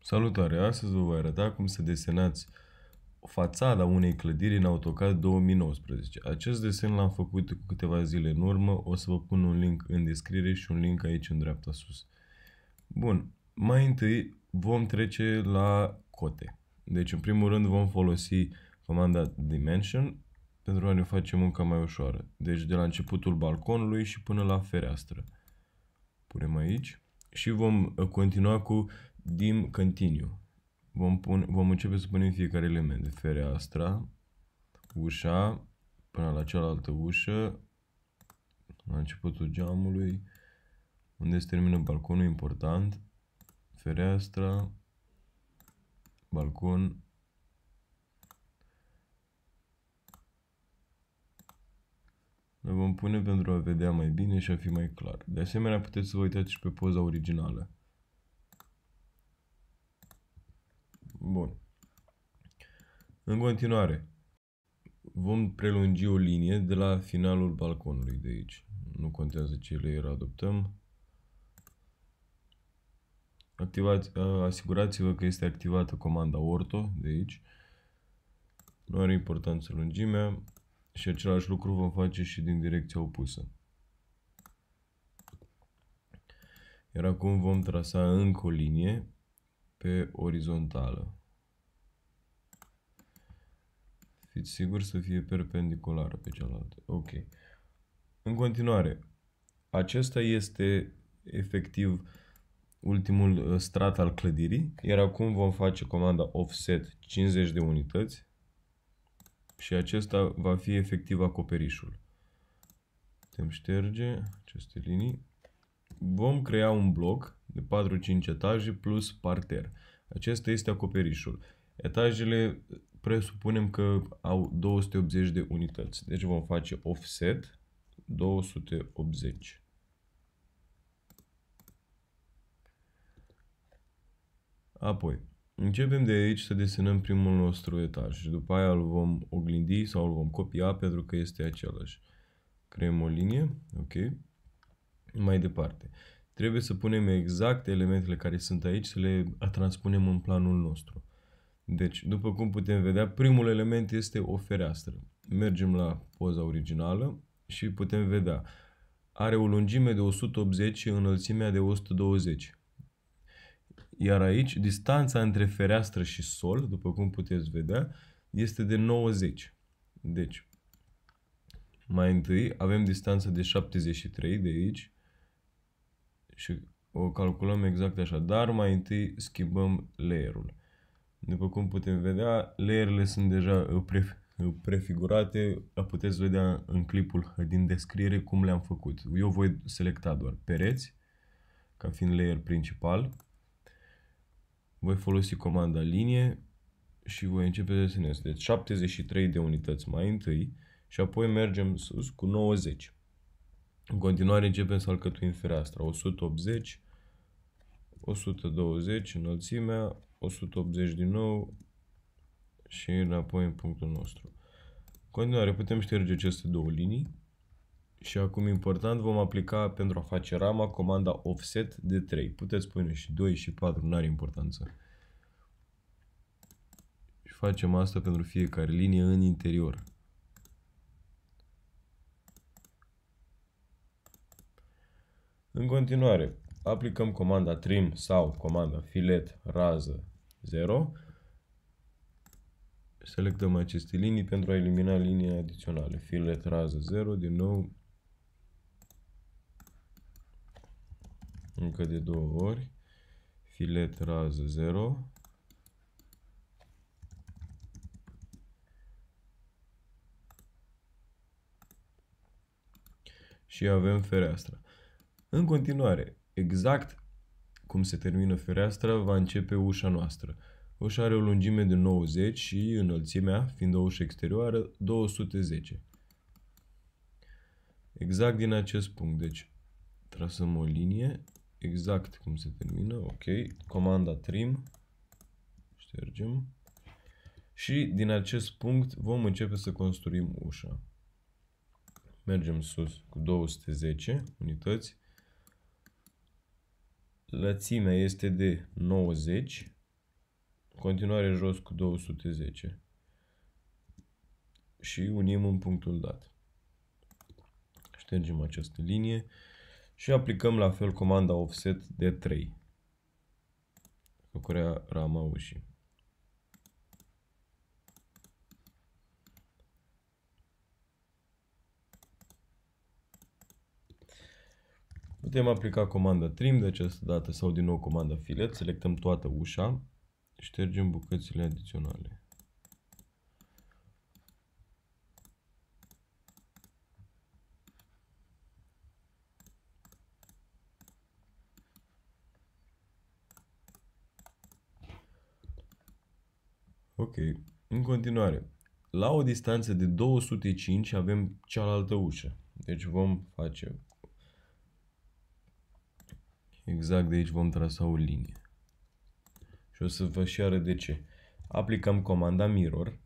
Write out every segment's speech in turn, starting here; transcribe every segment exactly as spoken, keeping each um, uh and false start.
Salutare! Astăzi vă voi arăta cum să desenați fațada unei clădiri în AutoCAD două mii nouăsprezece. Acest desen l-am făcut cu câteva zile în urmă, o să vă pun un link în descriere și un link aici în dreapta sus. Bun, mai întâi vom trece la cote. Deci în primul rând vom folosi comanda Dimension pentru a ne face munca mai ușoară. Deci de la începutul balconului și până la fereastră. Punem aici și vom continua cu Dim Continue. Vom, pun, vom începe să punem fiecare element de fereastra, ușa, până la cealaltă ușă, la începutul geamului, unde se termină balconul important, fereastra, balcon, le vom pune pentru a vedea mai bine și a fi mai clar. De asemenea, puteți să vă uitați și pe poza originală. Bun. În continuare, vom prelungi o linie de la finalul balconului de aici. Nu contează ce layer adoptăm. Activați, asigurați-vă că este activată comanda Ortho de aici. Nu are importanță lungimea și același lucru vom face și din direcția opusă. Iar acum vom trasa încă o linie pe orizontală. Fiți siguri să fie perpendiculară pe cealaltă. Ok. În continuare, acesta este efectiv ultimul strat al clădirii, iar acum vom face comanda offset cincizeci de unități și acesta va fi efectiv acoperișul. Putem șterge aceste linii. Vom crea un bloc de patru cinci etaje plus parter. Acesta este acoperișul. Etajele presupunem că au două sute optzeci de unități. Deci vom face offset două sute optzeci. Apoi, începem de aici să desenăm primul nostru etaj și după aia îl vom oglindi sau îl vom copia pentru că este același. Creăm o linie, ok. Mai departe, trebuie să punem exact elementele care sunt aici, să le transpunem în planul nostru. Deci, după cum putem vedea, primul element este o fereastră. Mergem la poza originală și putem vedea. Are o lungime de o sută optzeci și înălțimea de o sută douăzeci. Iar aici, distanța între fereastră și sol, după cum puteți vedea, este de nouăzeci. Deci, mai întâi avem distanța de șaptezeci și trei de aici și o calculăm exact așa, dar mai întâi schimbăm layerul. După cum putem vedea, layerele sunt deja pre prefigurate, puteți vedea în clipul din descriere cum le-am făcut. Eu voi selecta doar pereți, ca fiind layer principal. Voi folosi comanda linie și voi începe să desenez. Deci șaptezeci și trei de unități mai întâi și apoi mergem sus cu nouăzeci. În continuare începem să alcătuim fereastra. o sută optzeci, o sută douăzeci înălțimea, o sută optzeci din nou și înapoi în punctul nostru. În continuare putem șterge aceste două linii și acum important vom aplica pentru a face rama comanda offset de trei. Puteți pune și doi și patru, nu are importanță. Și facem asta pentru fiecare linie în interior. În continuare, aplicăm comanda trim sau comanda filet rază zero. Selectăm aceste linii pentru a elimina linii adiționale. Filet rază zero, din nou, încă de două ori. Filet rază zero. Și avem fereastra. În continuare, exact cum se termină fereastra, va începe ușa noastră. Ușa are o lungime de nouăzeci și înălțimea, fiind o ușă exterioară, două sute zece. Exact din acest punct, deci trasăm o linie, exact cum se termină, ok, comanda trim, ștergem și din acest punct vom începe să construim ușa. Mergem sus cu două sute zece unități. Lățimea este de nouăzeci continuare jos cu două sute zece și unim în punctul dat. Ștergem această linie și aplicăm la fel comanda offset de trei. Făcurea rama ușii. Putem aplica comanda trim de această dată sau din nou comanda filet. Selectăm toată ușa. Ștergem bucățile adiționale. Ok. În continuare, la o distanță de două sute cinci avem cealaltă ușă. Deci vom face exact de aici, vom trasa o linie. Și o să vă și arăt de ce. Aplicăm comanda mirror.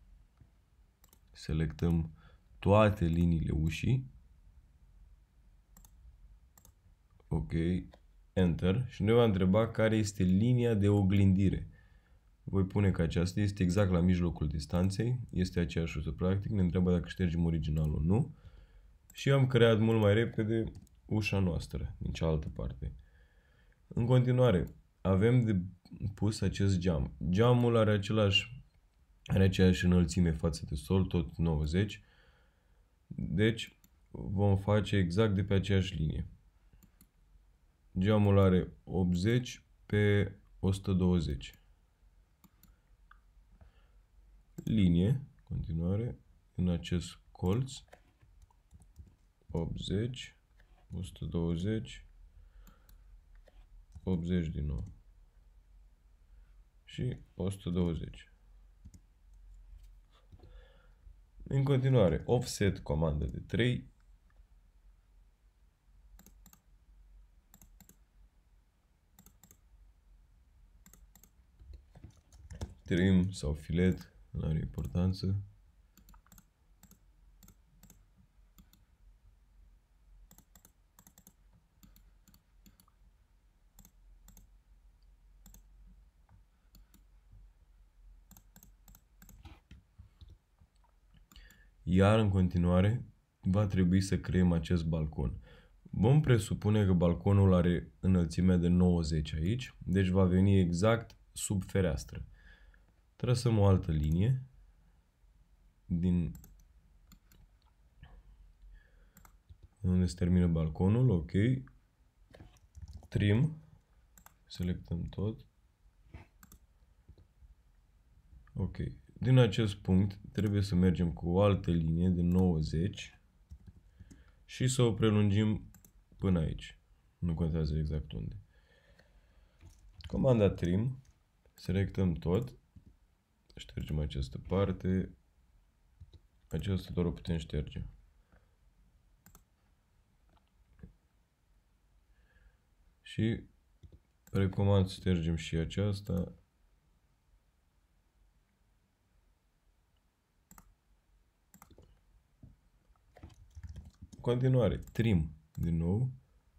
Selectăm toate liniile ușii. Ok. Enter. Și ne va întreba care este linia de oglindire. Voi pune că aceasta este exact la mijlocul distanței. Este aceeași ușă practic. Ne întreabă dacă ștergem originalul, nu. Și am creat mult mai repede ușa noastră din cealaltă parte. În continuare, avem de pus acest geam. Geamul are același, are aceeași înălțime față de sol, tot nouăzeci. Deci vom face exact de pe aceeași linie. Geamul are optzeci pe o sută douăzeci. Linie, continuare, în acest colț, optzeci, o sută douăzeci, optzeci din nou și o sută douăzeci. În continuare, offset, comandă de trei. Trim sau filet, nu are importanță. Iar în continuare va trebui să creăm acest balcon. Vom presupune că balconul are înălțimea de nouăzeci aici, deci va veni exact sub fereastră. Trasăm o altă linie din unde se termină balconul, ok. Trim, selectăm tot. Ok. Din acest punct trebuie să mergem cu o altă linie de nouăzeci și să o prelungim până aici. Nu contează exact unde. Comanda trim, selectăm tot, ștergem această parte, aceasta doar o putem șterge. Și recomand să ștergem și aceasta. În continuare, trim din nou.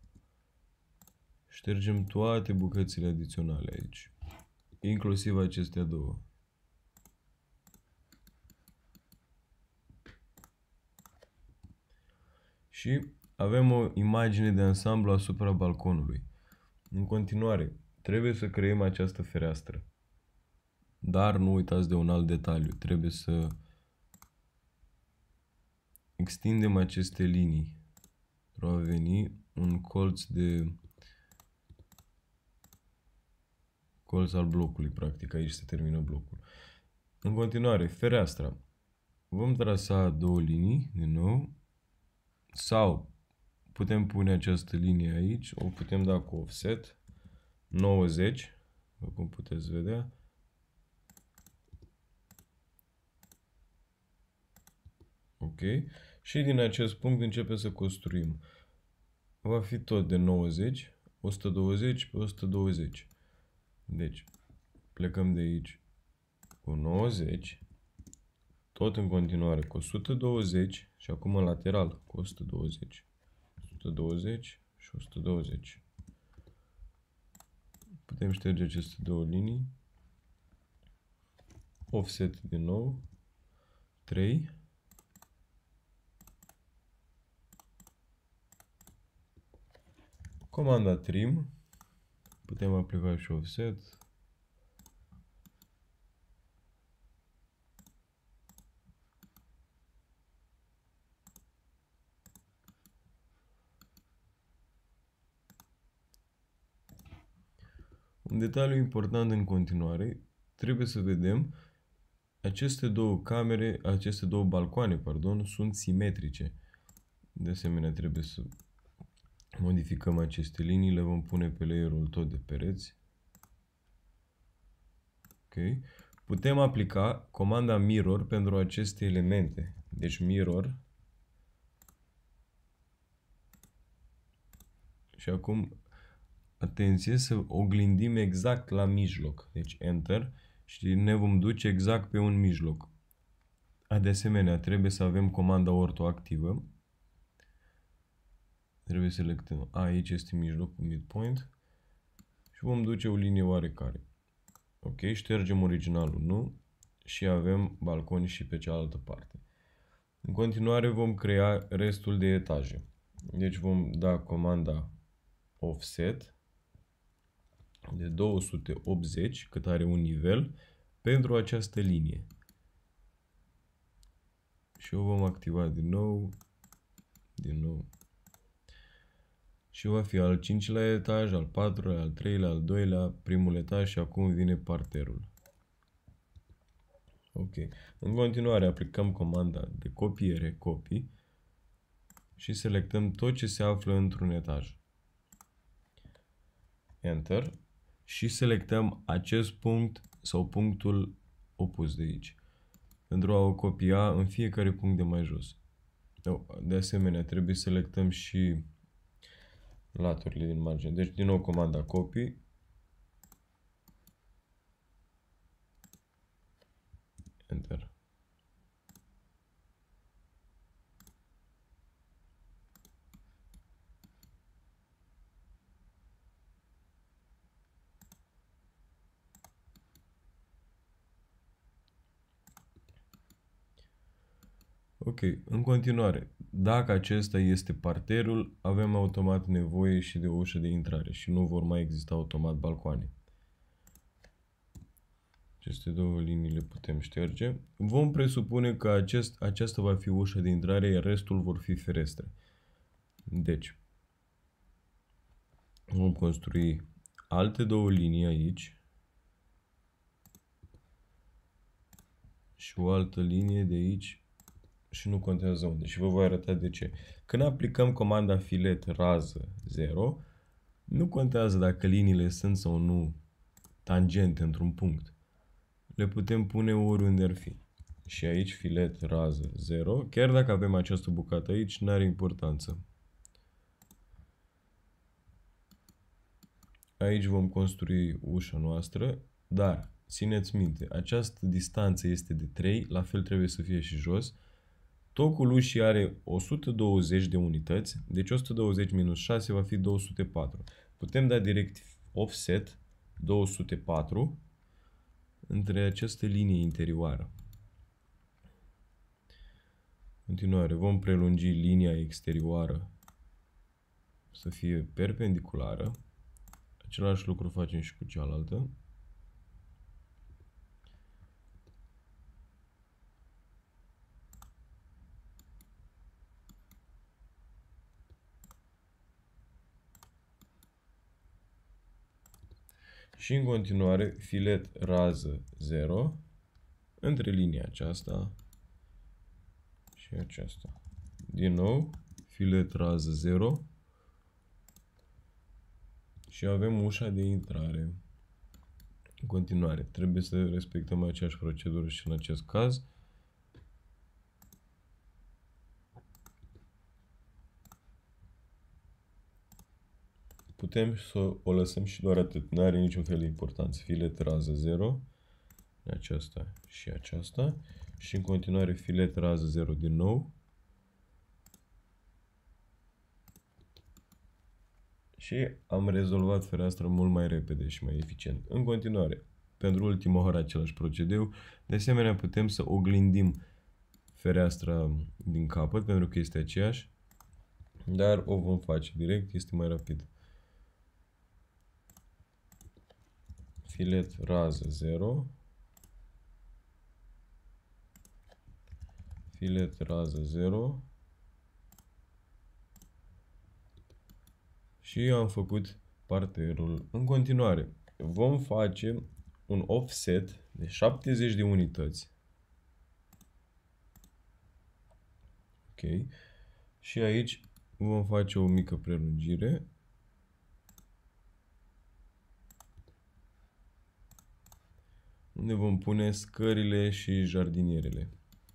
Ștergem toate bucățile adiționale aici, inclusiv acestea două. Și avem o imagine de ansamblu asupra balconului. În continuare, trebuie să creăm această fereastră. Dar nu uitați de un alt detaliu. Trebuie să extindem aceste linii. Va veni un colț de colț al blocului, practic. Aici se termină blocul. În continuare, fereastra. Vom trasa două linii, din nou. Sau putem pune această linie aici. O putem da cu offset. nouăzeci. După cum puteți vedea. Ok. Și din acest punct începem să construim. Va fi tot de nouăzeci. o sută douăzeci pe o sută douăzeci. Deci, plecăm de aici cu nouăzeci. Tot în continuare cu o sută douăzeci. Și acum în lateral cu o sută douăzeci. o sută douăzeci și o sută douăzeci. Putem șterge aceste două linii. offset din nou, trei. Comanda trim, putem aplica și offset. Un detaliu important în continuare, trebuie să vedem aceste două camere, aceste două balcoane, pardon, sunt simetrice. De asemenea, trebuie să modificăm aceste linii, le vom pune pe layerul tot de pereți. Ok. Putem aplica comanda mirror pentru aceste elemente. Deci mirror. Și acum, atenție, să oglindim exact la mijloc. Deci enter și ne vom duce exact pe un mijloc. De asemenea, trebuie să avem comanda ortho activă. Trebuie să selectăm. Aici este mijlocul, midpoint. Și vom duce o linie oarecare. Ok, ștergem originalul, nu? Și avem balconi și pe cealaltă parte. În continuare vom crea restul de etaje. Deci vom da comanda offset de două sute optzeci, cât are un nivel, pentru această linie. Și o vom activa din nou, din nou. Și va fi al cincilea etaj, al patrulea, al treilea, al doilea, primul etaj și acum vine parterul. Ok. În continuare aplicăm comanda de copiere, copy, și selectăm tot ce se află într-un etaj. Enter. Și selectăm acest punct sau punctul opus de aici, pentru a o copia în fiecare punct de mai jos. De asemenea, trebuie să selectăm și laturile din margine. Deci, din nou, comanda copy. Enter. Ok, în continuare, dacă acesta este parterul, avem automat nevoie și de o ușă de intrare și nu vor mai exista automat balcoane. Aceste două linii le putem șterge. Vom presupune că acest, aceasta va fi ușa de intrare, iar restul vor fi ferestre. Deci, vom construi alte două linii aici și o altă linie de aici și nu contează unde. Și vă voi arăta de ce. Când aplicăm comanda filet rază zero, nu contează dacă liniile sunt sau nu tangente într-un punct. Le putem pune oriunde ar fi. Și aici filet rază zero, chiar dacă avem această bucată aici, nu are importanță. Aici vom construi ușa noastră, dar țineți minte, această distanță este de trei, la fel trebuie să fie și jos. Tocul ușii are o sută douăzeci de unități, deci o sută douăzeci minus șase va fi două sute patru. Putem da direct offset două sute patru între această linie interioară. În continuare, vom prelungi linia exterioară să fie perpendiculară. Același lucru facem și cu cealaltă. Și în continuare, filet rază zero între linia aceasta și aceasta. Din nou, filet rază zero și avem ușa de intrare. În continuare, trebuie să respectăm aceeași procedură și în acest caz. Putem să o lăsăm și doar atât, nu are niciun fel de importanță. Filet rază zero, aceasta și aceasta. Și în continuare filet rază zero din nou. Și am rezolvat fereastra mult mai repede și mai eficient. În continuare, pentru ultima oră același procedeu. De asemenea, putem să oglindim fereastra din capăt, pentru că este aceeași, dar o vom face direct, este mai rapid. Filet rază zero. Filet rază zero. Și am făcut parterul. În continuare, vom face un offset de șaptezeci de unități. Ok. Și aici vom face o mică prelungire. Unde vom pune scările și jardinierele.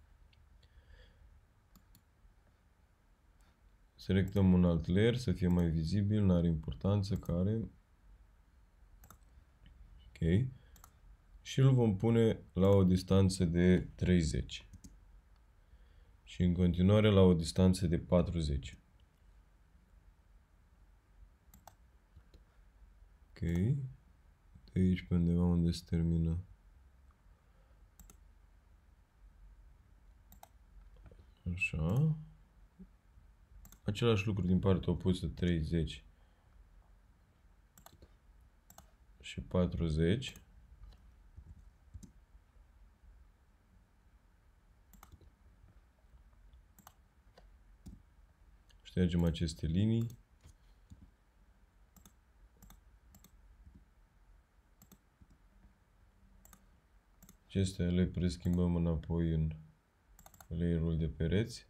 Selectăm un alt layer să fie mai vizibil, nu are importanță care. Ok. Și îl vom pune la o distanță de treizeci. Și în continuare la o distanță de patruzeci. Ok. De aici pe undeva unde se termină. Așa. Același lucru din partea opusă, treizeci și patruzeci. Ștergem aceste linii. Acestea le preschimbăm înapoi în layerul de pereți.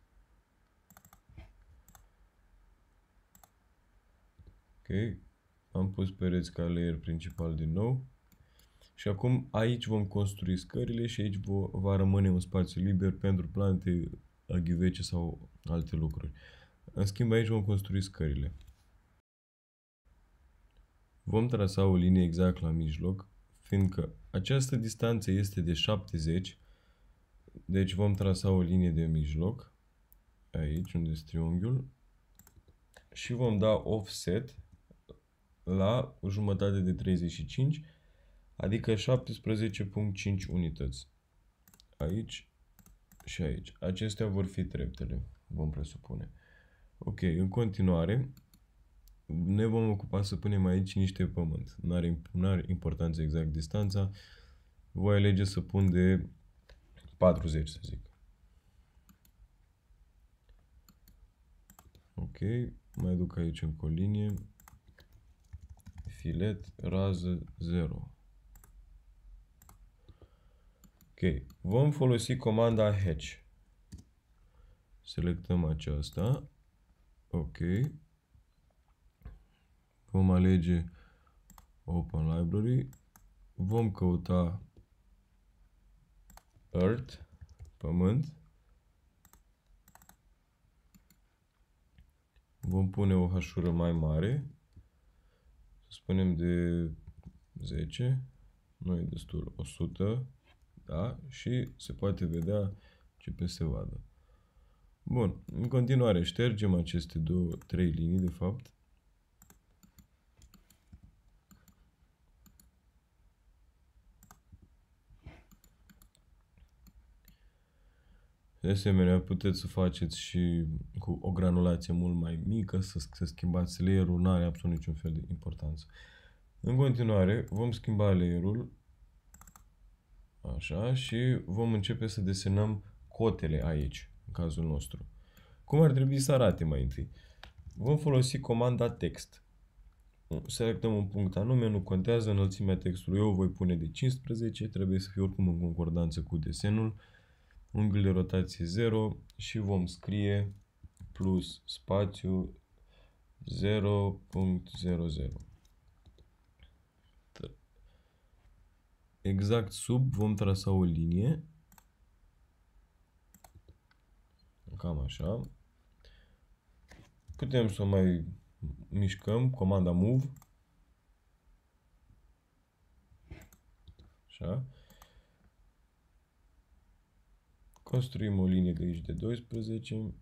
Ok. Am pus pereți ca layer principal din nou. Și acum aici vom construi scările și aici va rămâne un spațiu liber pentru plante, ghiuvece sau alte lucruri. În schimb, aici vom construi scările. Vom trasa o linie exact la mijloc, fiindcă această distanță este de șaptezeci, deci vom trasa o linie de mijloc, aici unde este triunghiul, și vom da offset la o jumătate de treizeci și cinci, adică șaptesprezece virgulă cinci unități. Aici și aici. Acestea vor fi treptele, vom presupune. Ok, în continuare, ne vom ocupa să punem aici niște pământ. Nu are, nu are importanță exact distanța. Voi alege să pun de patruzeci, să zic. Ok, mai duc aici încă o linie. Filet, rază, zero. Ok, vom folosi comanda hatch. Selectăm aceasta. Ok. Vom alege Open Library. Vom căuta Earth, pământ. Vom pune o hașură mai mare. Să spunem de zece. Nu e destul. o sută. Da? Și se poate vedea ce pe se vadă. Bun. În continuare ștergem aceste două, trei linii de fapt. De asemenea, puteți să faceți și cu o granulație mult mai mică, să, să schimbați layerul, nu are absolut niciun fel de importanță. În continuare, vom schimba layerul, așa, și vom începe să desenăm cotele aici, în cazul nostru. Cum ar trebui să arate mai întâi? Vom folosi comanda text. Selectăm un punct anume, nu contează înălțimea textului, eu o voi pune de cincisprezece, trebuie să fie oricum în concordanță cu desenul. Unghiul de rotație zero și vom scrie plus spațiu zero virgulă zero zero. Exact sub vom trasa o linie. Cam așa. Putem să o mai mișcăm, comanda move. Așa. Construim o linie de aici de doisprezece.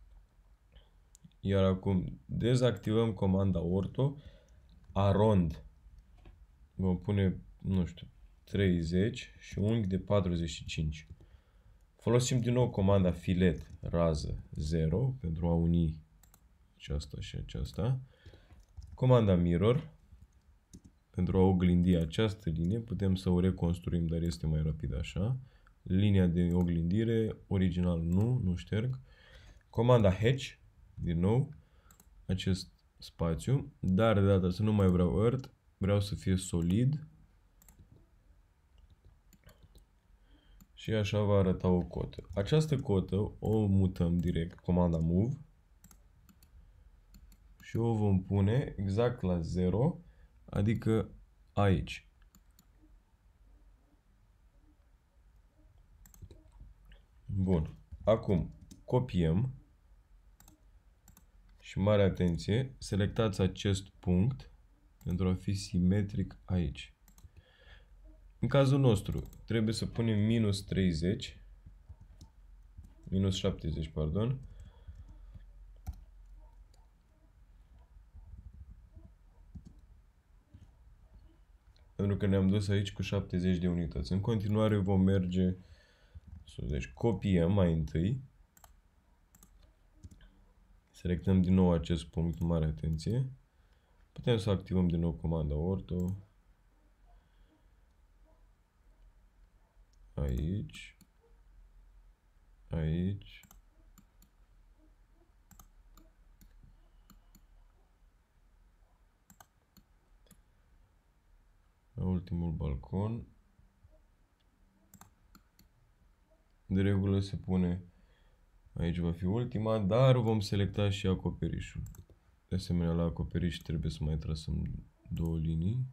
Iar acum dezactivăm comanda ortho. Arond. Vom pune, nu știu, treizeci și unghi de patruzeci și cinci. Folosim din nou comanda filet rază zero pentru a uni aceasta și aceasta. Comanda mirror pentru a oglindi această linie. Putem să o reconstruim, dar este mai rapid așa. Linia de oglindire, original nu, nu șterg. Comanda hatch, din nou, acest spațiu, dar de data să nu mai vreau earth, vreau să fie solid. Și așa va arăta o cotă. Această cotă o mutăm direct, comanda move, și o vom pune exact la zero, adică aici. Bun. Acum copiem și mare atenție, selectați acest punct pentru a fi simetric aici. În cazul nostru trebuie să punem minus treizeci, minus șaptezeci, pardon, pentru că ne-am dus aici cu șaptezeci de unități. În continuare vom merge, deci copiem mai întâi, selectăm din nou acest punct, mare atenție, putem să activăm din nou comanda ortho, aici, aici, la ultimul balcon. De regulă se pune, aici va fi ultima, dar vom selecta și acoperișul. De asemenea, la acoperiș trebuie să mai trasăm două linii.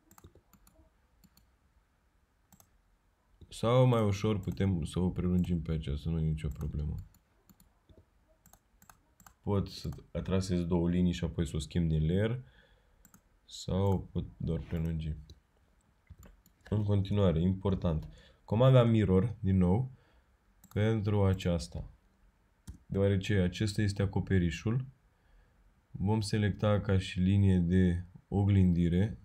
Sau mai ușor putem să o prelungim pe aceasta, nu e nicio problemă. Pot să trasez două linii și apoi să o schimb din layer, sau pot doar prelungi. În continuare, important, comanda mirror, din nou, pentru aceasta. Deoarece acesta este acoperișul, vom selecta ca și linie de oglindire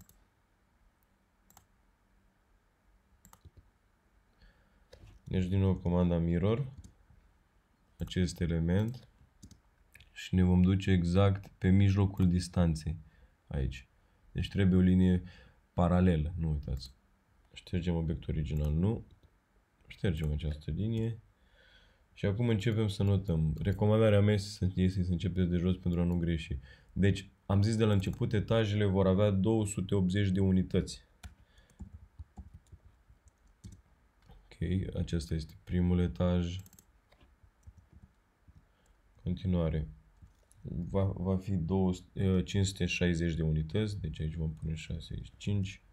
deci din nou comanda mirror, acest element, și ne vom duce exact pe mijlocul distanței aici. Deci trebuie o linie paralelă, nu uitați. Ștergem obiectul original, nu. Ștergem această linie. Și acum începem să notăm. Recomandarea mea este să începeți de jos pentru a nu greși. Deci, am zis de la început, etajele vor avea două sute optzeci de unități. Ok, acesta este primul etaj. Continuare. Va, va fi cinci sute șaizeci de unități, deci aici vom pune șase, aici cinci.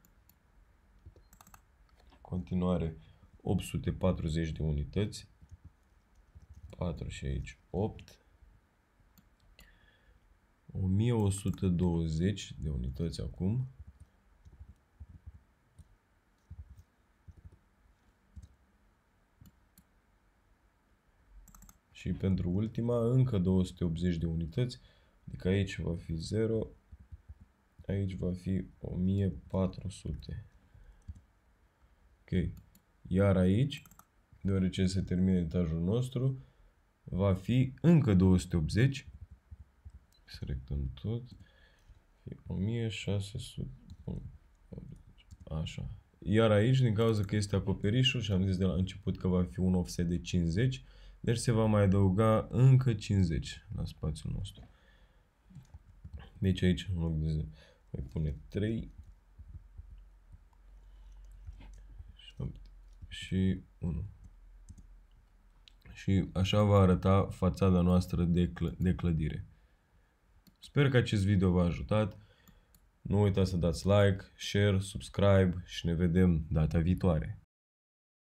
Continuare, opt sute patruzeci de unități. patru și aici opt. o mie o sută douăzeci de unități acum. Și pentru ultima încă două sute optzeci de unități, adică aici va fi zero, aici va fi o mie patru sute. Ok. Iar aici, deoarece se termină etajul nostru, va fi încă două sute optzeci. Selectăm tot. o mie șase sute. Așa. Iar aici, din cauza că este acoperișul și am zis de la început că va fi un offset de cincizeci, deci se va mai adăuga încă cincizeci la spațiul nostru. Deci aici, în loc de zero, voi pune trei, șapte și unu. Și așa va arăta fațada noastră de, cl de clădire. Sper că acest video v-a ajutat. Nu uitați să dați like, share, subscribe și ne vedem data viitoare.